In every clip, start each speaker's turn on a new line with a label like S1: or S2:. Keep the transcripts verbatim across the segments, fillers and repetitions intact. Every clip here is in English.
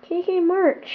S1: K K merch.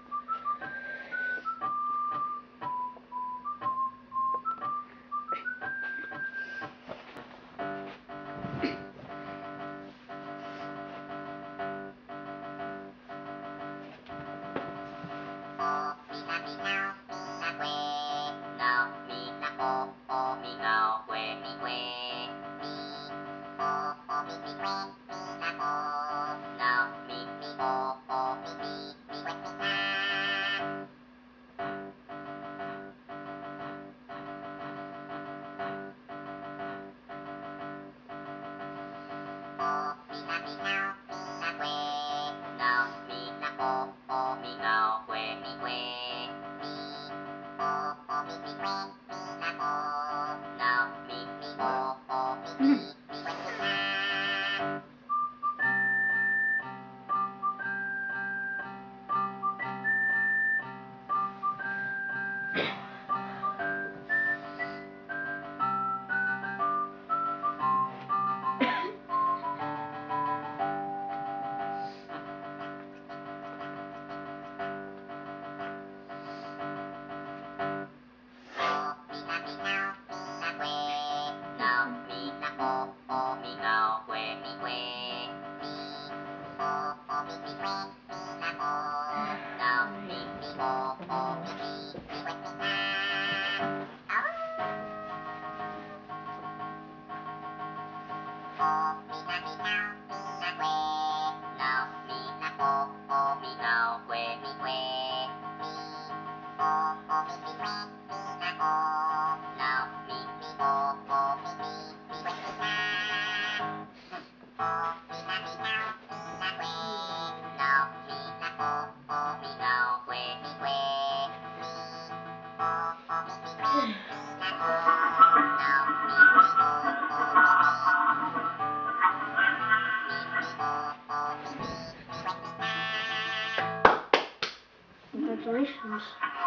S1: Congratulations.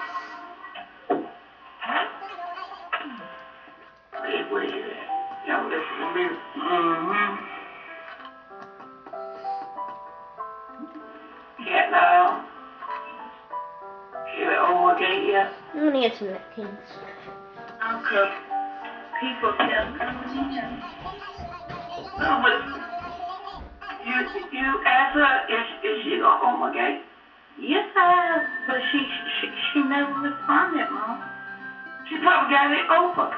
S2: Wait, wait, y'all listen to me. Mm-hmm. Yeah, now. Here, over yet?
S1: I'm gonna get some napkins.
S2: Okay. People kept coming in. No, but you, you asked her if, if she gonna home again? Yes, I have, but she, she, she never responded, Mom. She probably got it over.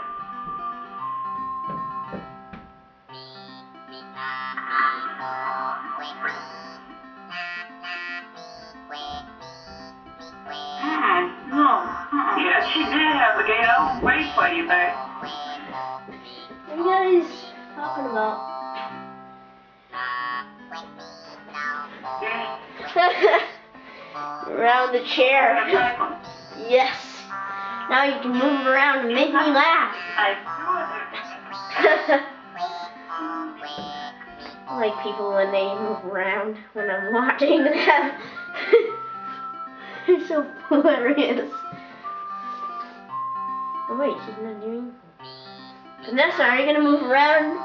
S2: Mm-mm, no. Mm-mm. Yeah, she did have a gate. I'll wait for you, babe.
S1: What are you guys talking about?
S2: Yeah.
S1: Around the chair. Yes. Now you can move around and make me laugh. I like people when they move around when I'm watching them. It's so hilarious. Oh wait, she's not doing. Vanessa, are you gonna move around?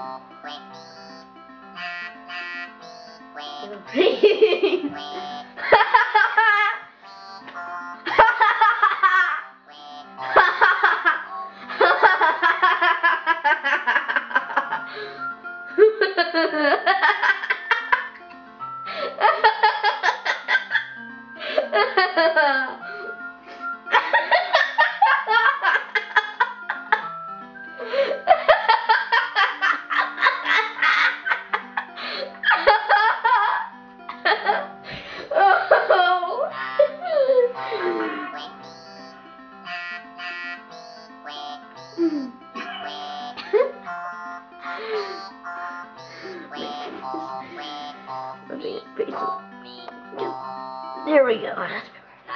S1: There we go. That's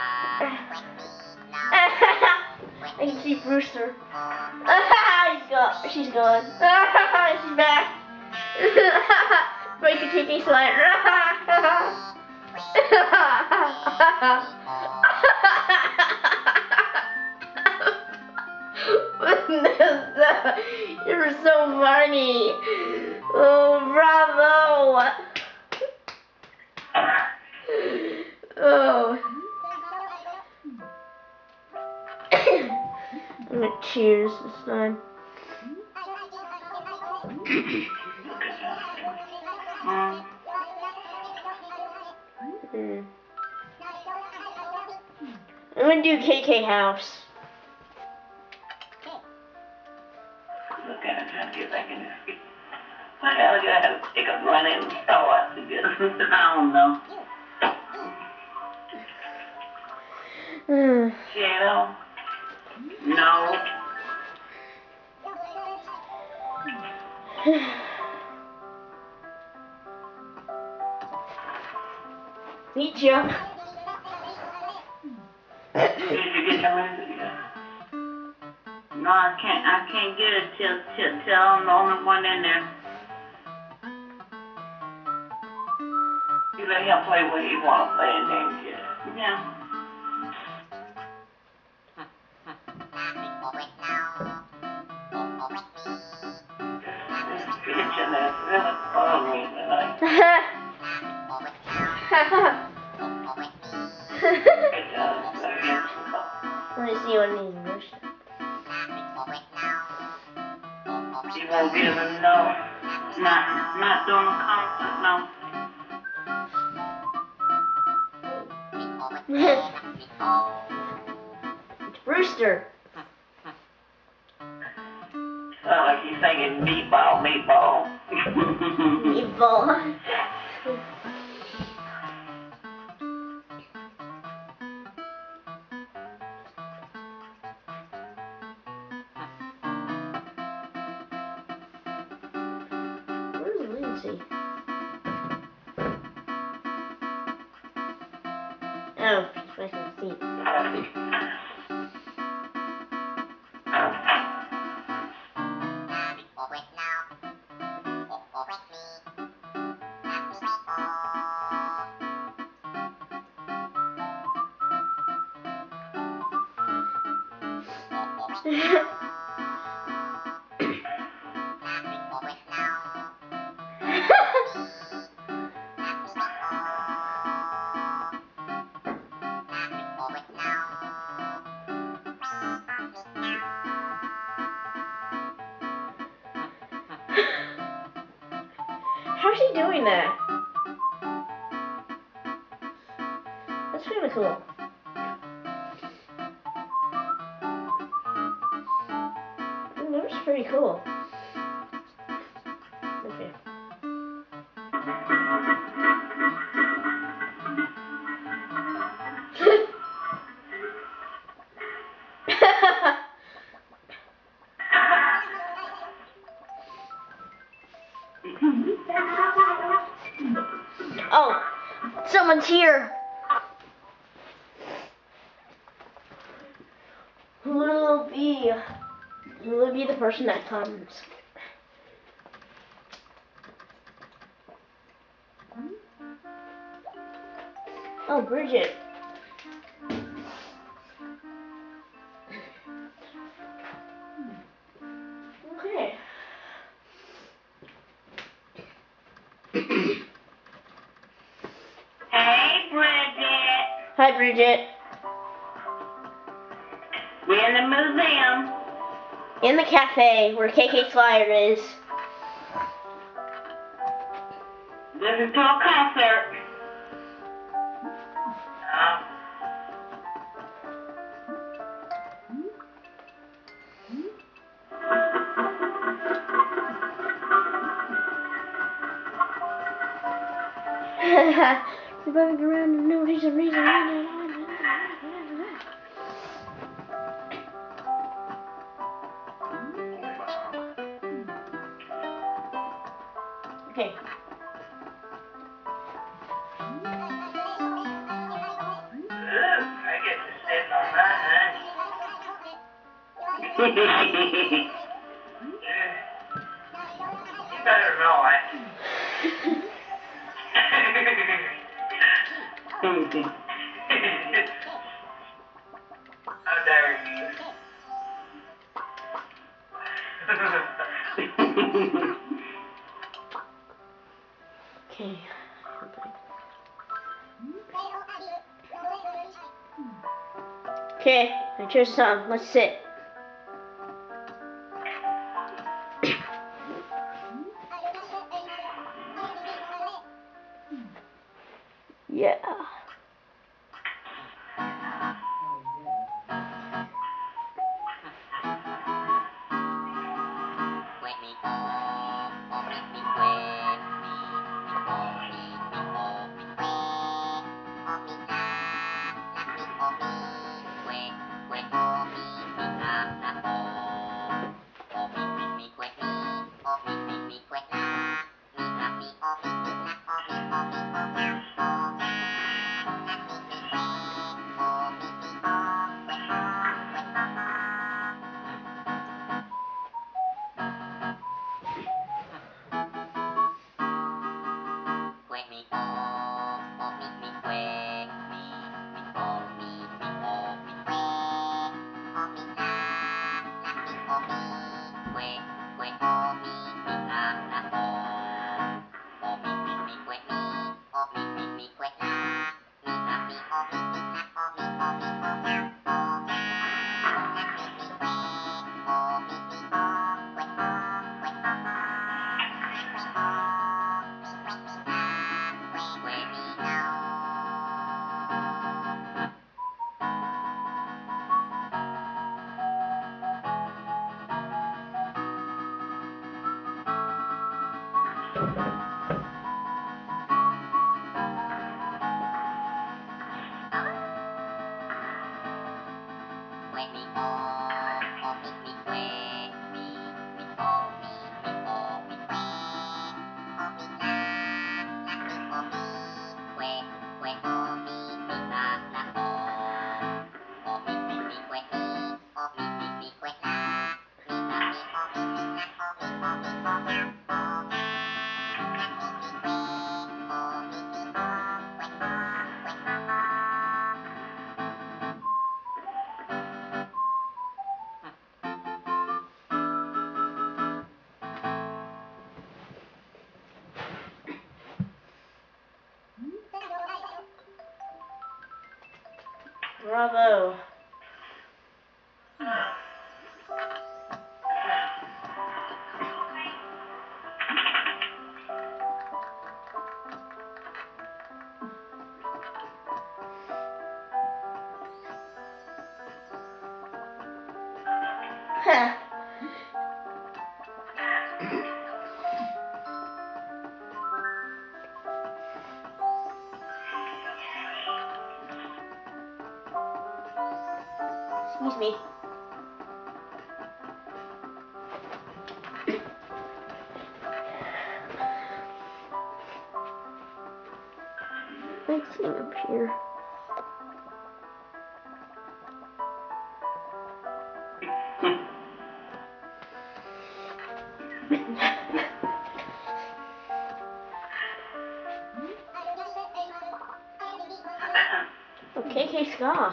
S1: I can see Brewster. He's gone. She's gone. She's back. Break the T V slide. Vanessa, you're so funny. Oh, bravo. Oh. I'm gonna cheers this time.
S2: Mm.
S1: Mm. I'm gonna do K K House.
S2: Look at it, trying to get back in this. Why the hell do I have to take a run in and start to get I don't know.
S1: Mm.
S2: Shadow? No.
S1: Meet you.
S2: Did you get your music yet? No, I can't. I can't get it till till till I'm the only one in there. You let him play what he want to play and then get it. Yeah. This bitch that's really bugging me tonight. It does.
S1: Let me see what these numbers.
S2: She won't be able to know. Not not doing a concert, no.
S1: It's Brewster.
S2: Sound like he's singing meatball, meatball.
S1: Meatball. Where's Lindsay? Oh, she's back in the seat. How's she doing that? That's kind of cool. Mm, that was pretty cool. Okay. Oh, someone's here. Who will it be? Who will be the person that comes? Oh, Bridget. Okay.
S2: Hey, Bridget.
S1: Hi, Bridget.
S2: We're in the museum.
S1: In the cafe where K K Flyer is.
S2: Listen to a concert. Um,
S1: We're running around and no reason, reason, reason. Okay.
S2: I get to sit on my honey. You better know it. How dare you?
S1: Okay. Okay, I chose a song. Let's sit. Yeah. Bravo. Huh. Excuse me. Let's see up here. Okay, K Ska.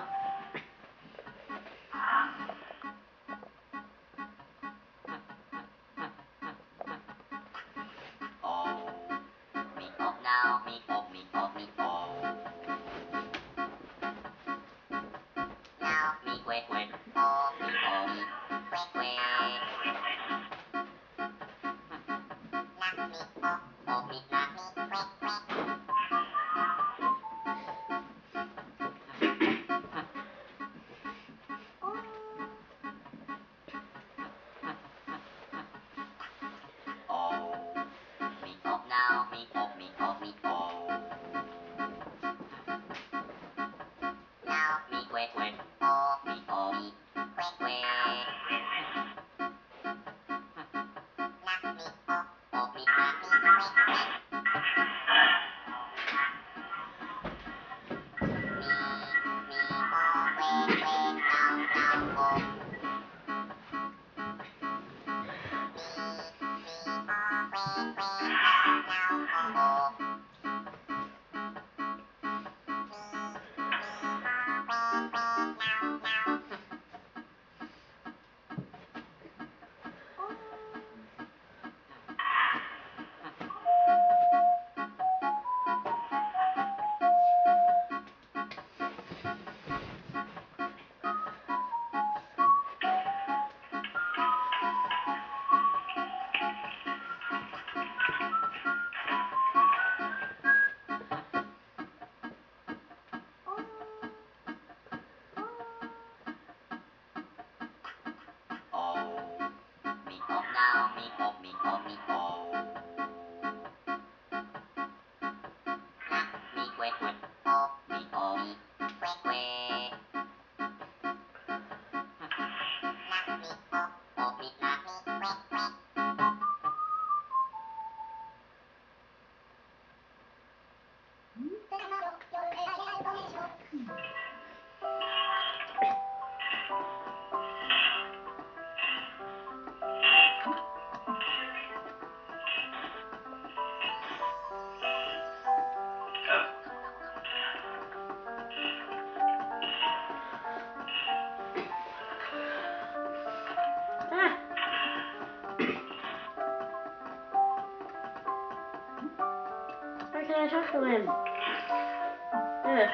S1: Why can't I talk to him? Ugh.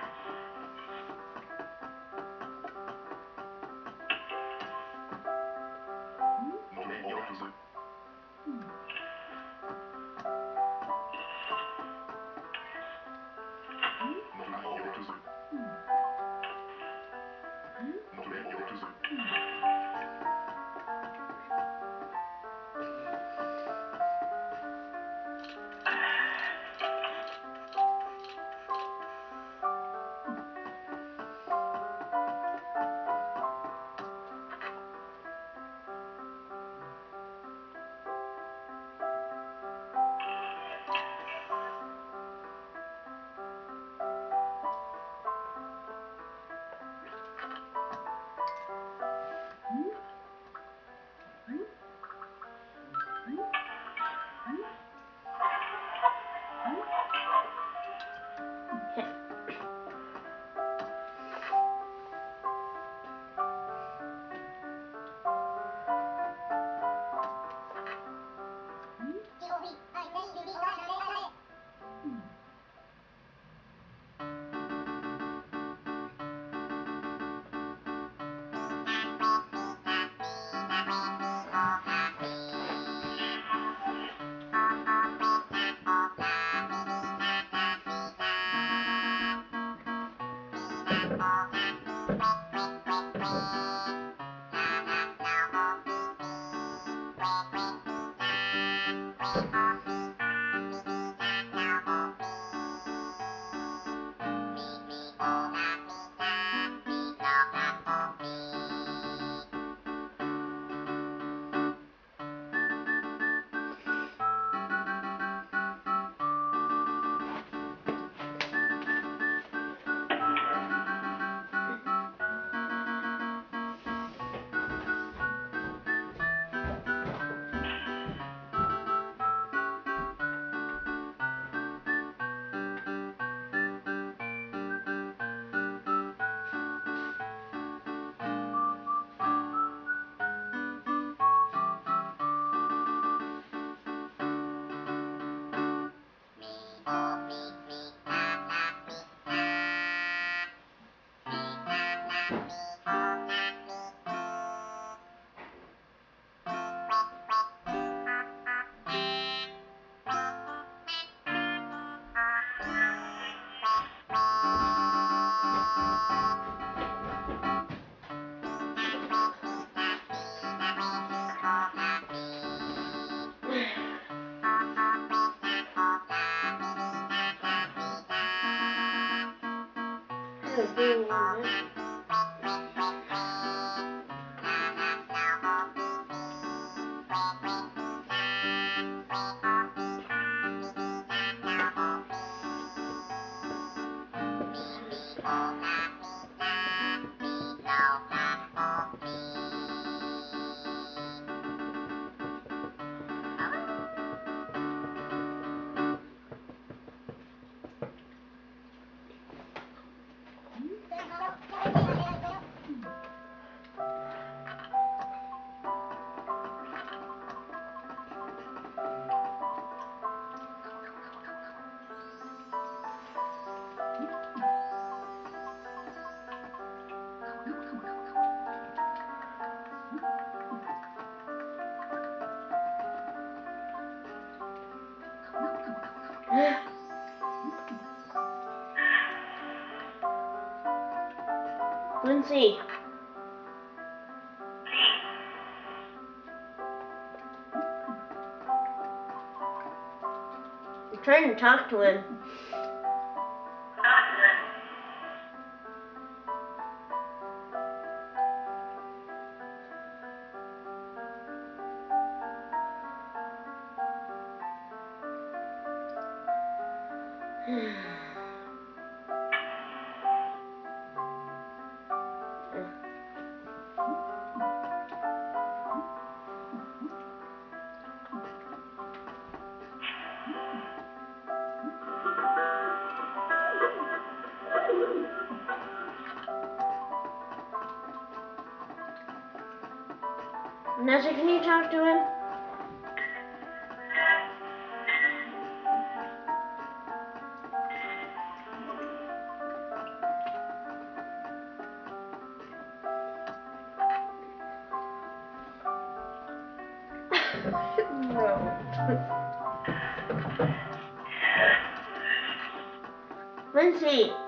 S1: Lindsay. trying to talk to him. Vanessa, can you talk to him? No. Lindsay.